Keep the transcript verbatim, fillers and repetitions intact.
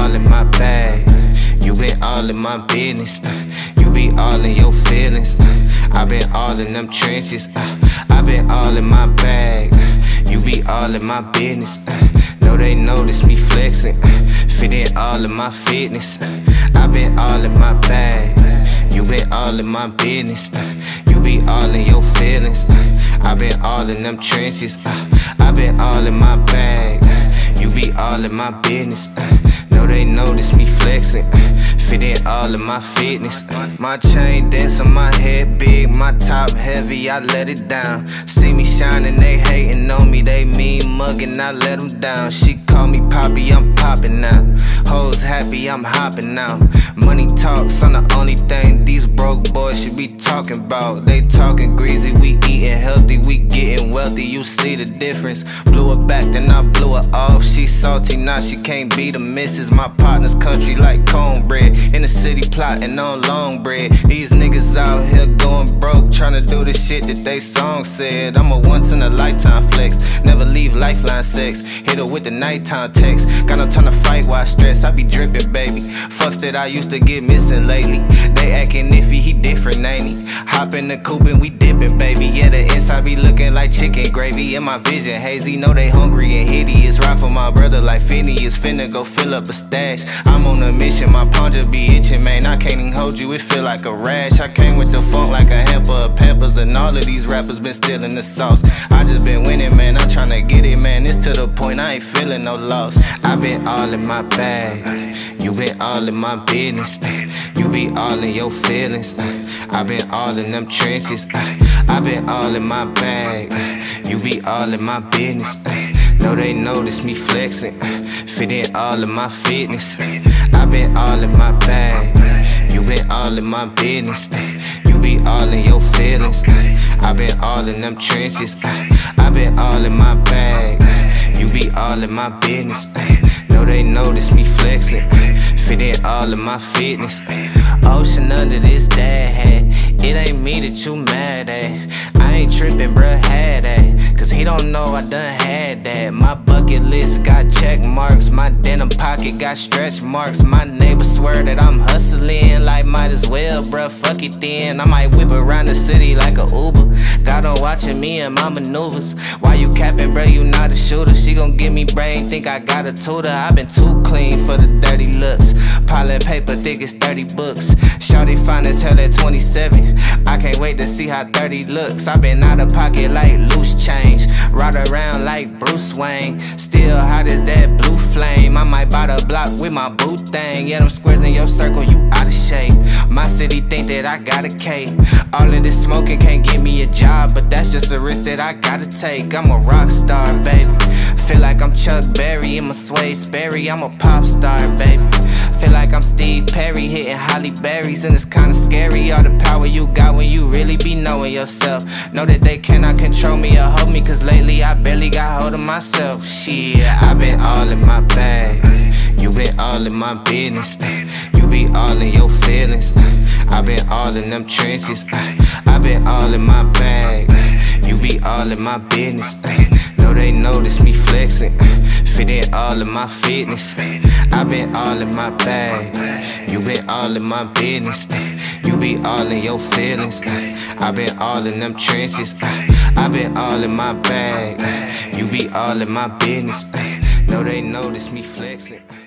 all in my bag. You been all in my business. You be all in your feelings. I been all in them trenches. I been all in my bag. You be all in my business. Know they notice me flexing. Fit in all in my fitness. I been all in my bag. You been all in my business. You be all in your feelings. I been all in them trenches. I been all in my bag. You be all in my business. Know they notice me flexing. Fit in all of my fitness. My chain dense on my head big. My top heavy, I let it down. See me shining, they hating on me. They mean mugging, I let them down. She call me Poppy, I'm popping now. Hoes happy, I'm hopping now. Money talks, I'm the only thing these broke boys should be talking about. They talking greasy, we eating healthy, we getting wealthy. You see the difference. Blew her back, then I blew her off. She salty, now she can't be the missus. My partner's country like cornbread. In the city plotting on long bread. These niggas out here going broke, tryna do the shit that they song said. I'm a once in a lifetime flex. Never leave lifeline sex. Hit her with the nighttime text. Got no time to fight while I stress. I be dripping, baby. Fucks that I used to get missing lately. They acting iffy, he different, ain't he? Hop in the coupe and we dipping, baby. Yeah, the inside be looking like chicken gravy. In my vision hazy, know they hungry and hideous. Ride for my brother like Phineas. Finna go fill up a stash. I'm on a mission, my palm just be itching, man. I can't even hold you, it feel like a rash. I came with the funk like a hamper of peppers. And all of these rappers been stealing the sauce. I just been winning, man, I'm tryna get it, man. It's to the point I ain't feeling no loss. I been all in my bag. You been all in my business. You be all in your feelings. I been all in them trenches. I been all in my bag. You be all in my business. Know they notice me flexing. Fit in all of my fitness. I been all in my bag. You been all in my business. You be all in your feelings. I been all in them trenches. I been all in my bag. You be all in my business. Know they notice me flexing. Fit in all of my fitness. Ocean under this dad hat. It ain't me that you mad at. I ain't trippin', bruh, had that. Cause he don't know I done had that. My bucket list got check marks. My denim pocket got stretch marks. My neighbors swear that I'm hustling. Like might as well, bruh, fuck it then. I might whip around the city like a Uber. God on watching me and my maneuvers. Why you capping, bruh, you not a shooter. She gon' give me brain, think I got a tutor. I been too clean for the dirty looks. Pilot paper thick as thirty books. Shawty fine as hell at twenty-seven. I can't wait to see how thirty looks. I been out of pocket like loose change. Ride around like Bruce Wayne. Still hot as that blue flame. I might buy the block with my boot thing. Yeah, them squares in your circle, you out of shape. My city think that I got a cape. All of this smoking can't get me a job, but that's just a risk that I gotta take. I'm a rock star, baby. Feel like I'm Chuck Berry in my Sway Sperry. I'm a pop star, baby. Feel like I'm Steve Perry hitting Holly Berries, and it's kinda scary all the power you got when you really be knowing yourself. Know that they cannot control me or hold me, cause lately I barely got hold of myself. Shit, I been all in my bag. You been all in my business. You be all in your feelings. I been all in them trenches. I been all in my bag. You be all in my business. Know they notice me flexing. Fit in all of my fitness. I been all in my bag. You been all in my business. You be all in your feelings. I been all in them trenches. I been all in my bag. You be all in my business. Know they notice me flexing.